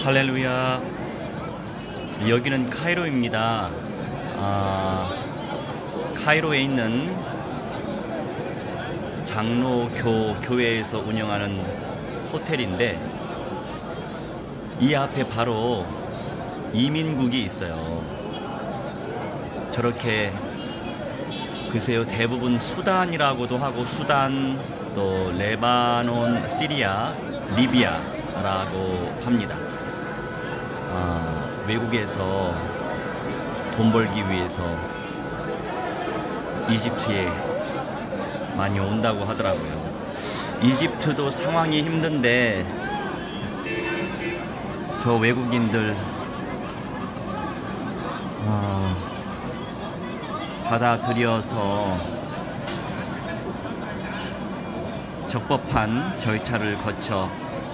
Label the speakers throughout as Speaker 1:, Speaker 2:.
Speaker 1: 할렐루야. 여기는 카이로입니다. 카이로에 있는 장로교 교회에서 운영하는 호텔인데, 이 앞에 바로 이민국이 있어요. 저렇게 글쎄요, 대부분 수단이라고도 하고, 수단, 또 레바논, 시리아, 리비아라고 합니다. 외국에서 돈 벌기 위해서 이집트에 많이 온다고 하더라고요. 이집트도 상황이 힘든데 저 외국인들 받아들여서 적법한 절차를 거쳐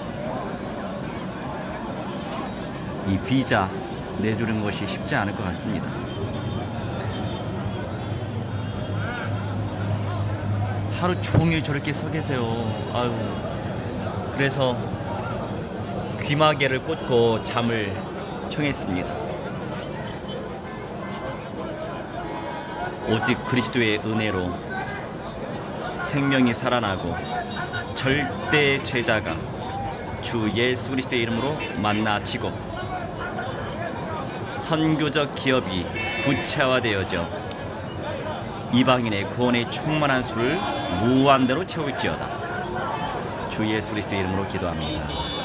Speaker 1: 이 비자 내주는 것이 쉽지 않을 것 같습니다. 하루 종일 저렇게 서 계세요. 아유, 그래서 귀마개를 꽂고 잠을 청했습니다. 오직 그리스도의 은혜로 생명이 살아나고 절대 제자가 주 예수 그리스도의 이름으로 만나지고 선교적 기업이 구체화되어져 이방인의 구원의 충만한 수를 무한대로 채울지어다. 주 예수 그리스도의 이름으로 기도합니다.